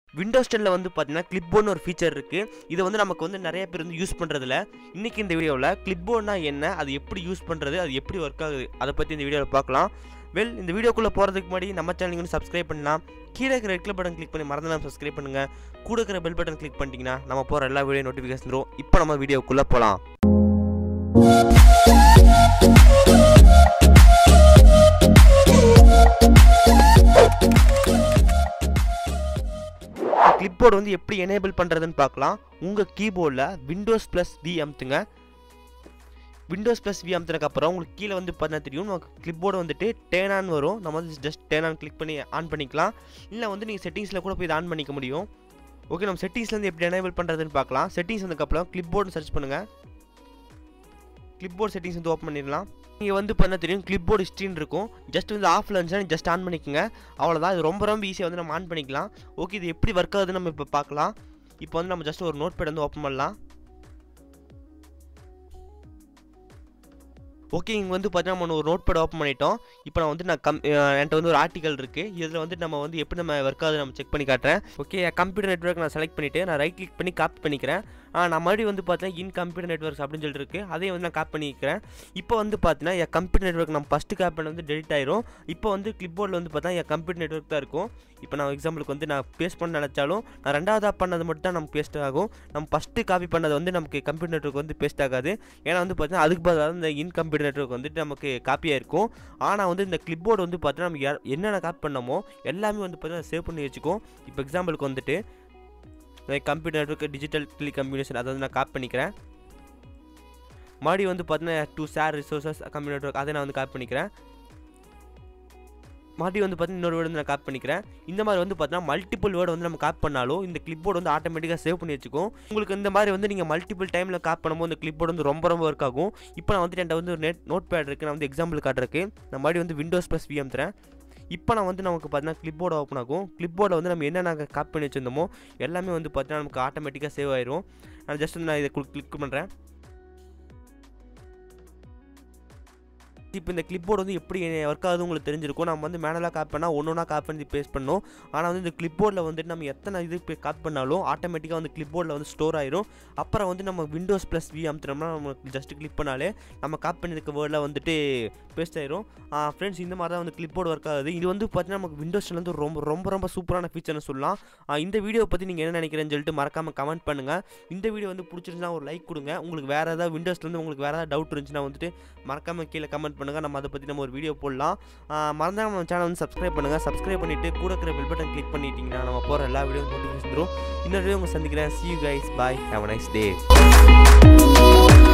Windows 10ல வந்து பார்த்தீங்கன்னா கிளிப்போர்ட்னு ஒரு ஃபீச்சர் இருக்குது. இதை வந்து நமக்கு வந்து நிறைய பேர் வந்து யூஸ் பண்ணுறதில்ல. இன்றைக்கி இந்த வீடியோவில் கிளிப்போர்ட்னா என்ன, அது எப்படி யூஸ் பண்ணுறது, அது எப்படி ஒர்க் ஆகுது, அதை பற்றி இந்த வீடியோவில் பார்க்கலாம். இந்த வீடியோக்குள்ளே போகிறதுக்கு முன்னாடி நம்ம சேனலுக்கு வந்து சப்ஸ்கிரைப் பண்ணலாம். கீழே இருக்கிற ரெட் கலர் பட்டன் கிளிக் பண்ணி மறந்துடாம சப்ஸ்கிரைப் பண்ணுங்கள். கூட இருக்கிற பெல் பட்டன் கிளிக் பண்ணிட்டீங்கன்னா நம்ம போகிற எல்லா வீடியோ நோட்டிஃபிகேஷன் வரும். இப்போ நம்ம வீடியோக்குள்ளே போகலாம். கிளிப்போர்டு வந்து எப்படி எனேபிள் பண்ணுறதுன்னு பார்க்கலாம். உங்கள் கீபோர்டில் விண்டோஸ் ப்ளஸ் வி அமுத்துங்க. விண்டோஸ் ப்ளஸ் வி அமுத்துனதுக்கப்புறம் உங்களுக்கு கீழே வந்து பார்த்தா தெரியும், நமக்கு கிளிப்போர்டு வந்துட்டு டேர்ன் ஆன் வரும். நம்ம வந்து ஜஸ்ட் டேர்ன் ஆன் கிளிக் பண்ணி ஆன் பண்ணிக்கலாம். இல்லை வந்து நீங்கள் செட்டிங்ஸில் கூட போய் இதை ஆன் பண்ணிக்க முடியும். ஓகே, நம்ம செட்டிங்ஸ்லேருந்து எப்படி எனேபிள் பண்ணுறதுன்னு பார்க்கலாம். செட்டிங்ஸ் வந்ததுக்கப்புறம் கிளிப்போர்டு சர்ச் பண்ணுங்கள். கிளிப்போர்டு செட்டிங்ஸ் வந்து ஓப்பன் பண்ணிடலாம். நீங்கள் வந்து பண்ண தெரியும் கிளிப்போர்டு ஹிஸ்ட்ரின்னு இருக்கும். ஜஸ்ட் வந்து ஆஃபில் இருந்துச்சுன்னா ஜஸ்ட் ஆன் பண்ணிக்கோங்க. அவ்வளோதான். இது ரொம்ப ஈஸியாக வந்து நம்ம ஆன் பண்ணிக்கலாம். ஓகே, இது எப்படி ஒர்க் ஆகுதுன்னு நம்ம இப்போ பார்க்கலாம். இப்போ வந்து நம்ம ஜஸ்ட் ஒரு நோட் பேட் வந்து ஓப்பன் பண்ணலாம். ஓகே, இங்கே வந்து பார்த்தீங்கன்னா நம்ம ஒரு நோட் பேட் ஓப்பன் பண்ணிட்டோம். இப்போ நான் வந்து என்கிட்ட வந்து ஒரு ஆர்டிகல் இருக்குது. இதில் வந்து நம்ம வந்து எப்படி நம்ம ஒர்க் ஆகுது நம்ம செக் பண்ணி காட்டுறேன். ஓகே, கம்ப்யூட்டர் நெட்வொர்க் நான் செலக்ட் பண்ணிவிட்டு நான் ரைட் கிளிக் பண்ணி காப்பி பண்ணிக்கிறேன். நான் மறுபடியும் வந்து பார்த்தீங்கன்னா இன் கம்ப்யூட்டர் நெட்வொர்க்ஸ் அப்படின்னு சொல்லிட்டு இருக்குது. அதையும் வந்து நான் காப்பி பண்ணிக்கிறேன். இப்போ வந்து பார்த்தீங்கன்னா என் கம்ப்யூட்டர் நெட்வொர்க் நம்ம ஃபஸ்ட்டு காப்பி பண்ண வந்து டெலிட் ஆயிரும். இப்போ வந்து கிளிப்போர்டில் வந்து பார்த்தீங்கன்னா என் கம்ப்யூட்டர் நெட்வொர்க் தான் இருக்கும். இப்போ நான் எக்ஸாம்பிளுக்கு வந்து நான் பேஸ்ட் பண்ண நினச்சாலும் நான் ரெண்டாவதாக பண்ணது மட்டும் தான் நமக்கு பேஸ்ட் ஆகும். நம்ம ஃபஸ்ட்டு காப்பி பண்ணது வந்து நமக்கு கம்ப்யூட்டர் நெட்வொர்க் வந்து பேஸ்ட் ஆகாது. ஏன்னா வந்து பார்த்தீங்கன்னா அதுக்கு பதிலாக இந்த இன் கம்ப்யூட்டர் நெட்வொர்க் வந்துட்டு நமக்கு காப்பியாக இருக்கும். ஆனால் வந்து இந்த கிளிப்போர்டு வந்து பார்த்தீங்கன்னா நம்ம என்னென்ன காப்பி பண்ணமோ எல்லாமே வந்து பார்த்தீங்கன்னா சேவ் பண்ணி வச்சுக்கும். இப்போ எக்ஸாம்பிளுக்கு வந்துட்டு computer network digital telecommunication அதை வந்து நான் காப்பி பண்ணிக்கிறேன். மறுபடியும் வந்து பார்த்தீங்கன்னா to share resources computer network அதை நான் வந்து காப்பி பண்ணிக்கிறேன். மறுபடியும் வந்து பார்த்தீங்கன்னா இன்னொரு வேர்டு வந்து நான் காப்பி பண்ணிக்கிறேன். இந்த மாதிரி வந்து பார்த்தீங்கன்னா மல்டிபிள் வேர்டு வந்து நம்ம காப்பி பண்ணாலும் இந்த கிளிப்போர்டு வந்து ஆட்டோமேட்டிக்காக சேவ் பண்ணி வச்சுக்கும். உங்களுக்கு இந்த மாதிரி வந்து நீங்கள் மல்டிபிள் டைமில் காப்பி பண்ணும்போது இந்த கிளிப்போர்டு வந்து ரொம்ப ஒர்க் ஆகும். இப்போ நான் வந்து என்கிட்ட வந்து ஒரு நோட் பேட் இருக்குது. நான் வந்து எக்ஸாம்பிள் காட்டுறதுக்கு நான் மறுபடியும் வந்து விண்டோஸ் ப்ளஸ் வி அமுத்துறேன். இப்போ நான் வந்து நமக்கு பார்த்தீங்கன்னா கிளிப்போர்டு ஓப்பன் ஆகும். கிளிப்போர்டில் வந்து நம்ம என்னென்ன காப்பி பண்ணி வச்சுருந்தோமோ எல்லாமே வந்து பார்த்தீங்கன்னா நமக்கு ஆட்டோமேட்டிக்காக சேவ் ஆயிரும். நான் ஜஸ்ட் வந்து நான் இதை கிளிக் பண்ணுறேன். இப்போ இந்த கிளிப்போர்டு வந்து எப்படி ஒர்க் ஆகுது உங்களுக்கு தெரிஞ்சிருக்கும். நம்ம வந்து மேனலாக காப்பி பண்ணால் ஒன்றா காப்பி பண்ணி பேஸ்ட் பண்ணணும். ஆனால் வந்து இந்த கிளிப்போர்டில் வந்துட்டு நம்ம எத்தனை இது காப்பி பண்ணாலும் ஆட்டோமேட்டிக்காக வந்து கிளிப்போர்டில் வந்து ஸ்டோர் ஆயிரும். அப்புறம் வந்து நம்ம விண்டோஸ் ப்ளஸ் வி அமுத்தினோம்னா நம்ம ஜஸ்ட் கிளிக் பண்ணாலே நம்ம காப்பி பண்ணியிருக்க வேர்டில் வந்துட்டு பேஸ்ட் ஆயிரும். ஃப்ரெண்ட்ஸ், இந்த மாதிரி தான் வந்து கிளிப்போர்டு ஒர்க் ஆகுது. இது வந்து பார்த்தீங்கன்னா நமக்கு விண்டோஸில் வந்து ரொம்ப சூப்பரான ஃபீச்சர்னு சொல்லலாம். இந்த வீடியோ பற்றி நீங்கள் என்ன நினைக்கிறேன்னு சொல்லிட்டு மறக்காமல் கமெண்ட் பண்ணுங்கள். இந்த வீடியோ வந்து பிடிச்சிருந்துச்சுன்னா ஒரு லைக் கொடுங்க. உங்களுக்கு வேறு ஏதாவது விண்டோஸ்லேருந்து உங்களுக்கு வேறு ஏதாவது டவுட் இருந்துச்சுன்னா வந்துட்டு மறக்காமல் கீழே கமெண்ட் பண்ணுங்கள். நம்ம அதை பற்றி நம்ம ஒரு வீடியோ போடலாம். மறந்தாம நம்ம சேனல் வந்து சப்ஸ்கிரைப் பண்ணுங்கள். சப்ஸ்கிரைப் பண்ணிவிட்டு கூட இருக்கிற பெல் பட்டன் கிளிக் பண்ணிட்டீங்கன்னா நம்ம போகிற எல்லா வீடியோ நோட்டிஃபிகேஷன் வரும். இன்னொரு வீடியோ உங்களை சந்திக்கிறேன். See you guys. Bye. Have a nice day.